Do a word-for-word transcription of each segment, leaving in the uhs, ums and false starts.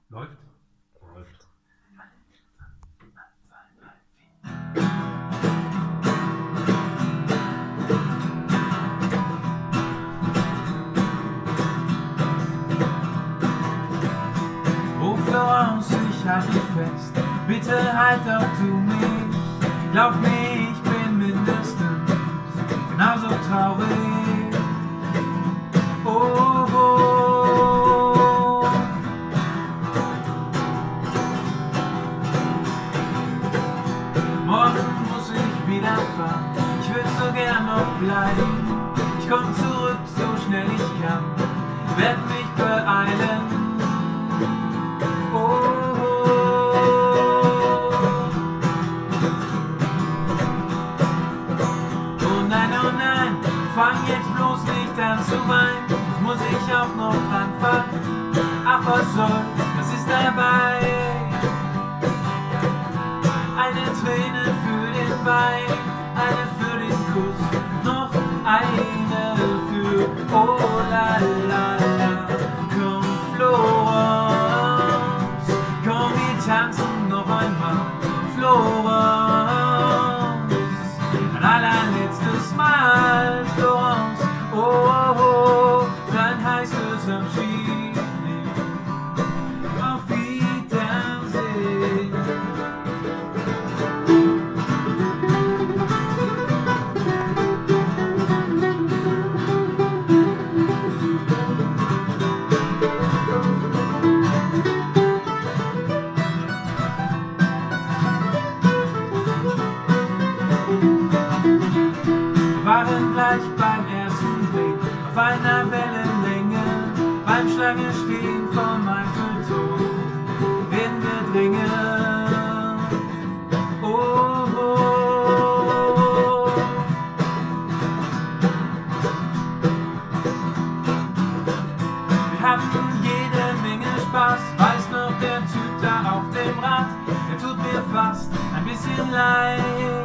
Läuft? Läuft. Oh Florence, ich halt dich fest, bitte halt auch du mich. Glaub mir, ich bin mindestens genauso traurig. Oh, oh. Morgen muss ich wieder fahren, ich würd so gern noch bleiben. Ich komm zurück, so schnell ich kann, werd mich beeilen. Fang jetzt bloß nicht an zu weinen, das muss ich auch noch anfangen. Ach was soll's, was ist dabei? Eine Träne für den Wein, eine für den Kuss, noch eine für oh la la la. Komm Florence, komm wir tanzen noch einmal, Florence. Ein allerletztes Mal, Florence, oh, oh, oh, dann heißt es am Schied, auf Wiedersehen. Wir waren gleich beim ersten Blick auf einer Wellenlänge, beim Schlange stehen vom Eiffelturm in der Dringe. Oh, oh. Wir hatten jede Menge Spaß, weiß noch der Typ da auf dem Rad, der tut mir fast ein bisschen leid.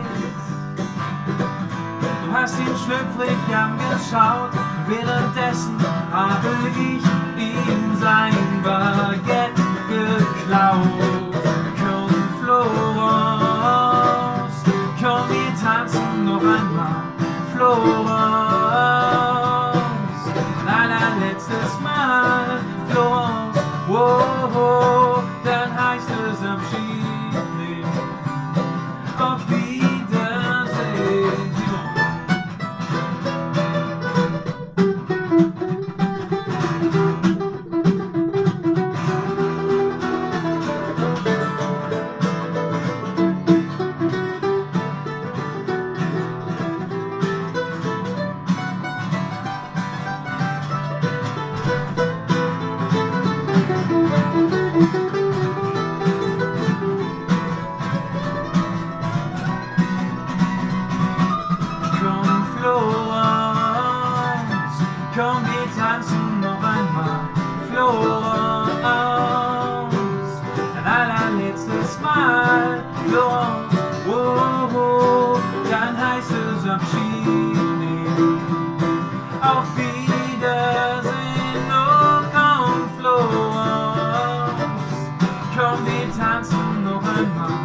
Du hast ihn schlüpfrig angeschaut, währenddessen habe ich ihm sein Baguette geklaut. Komm Florence, komm wir tanzen noch einmal, Florence. Ein allerletztes Mal, Florence, oh, oh, dann heißt es Abschied nehmen, auf Wiedersehen. Komm, wir tanzen noch einmal, Florence. Ein allerletztes Mal, Florence, oh, oh, dann heißt es Abschied nehmen, auf Wiedersehen. Oh, komm, Florence, komm, wir tanzen noch einmal.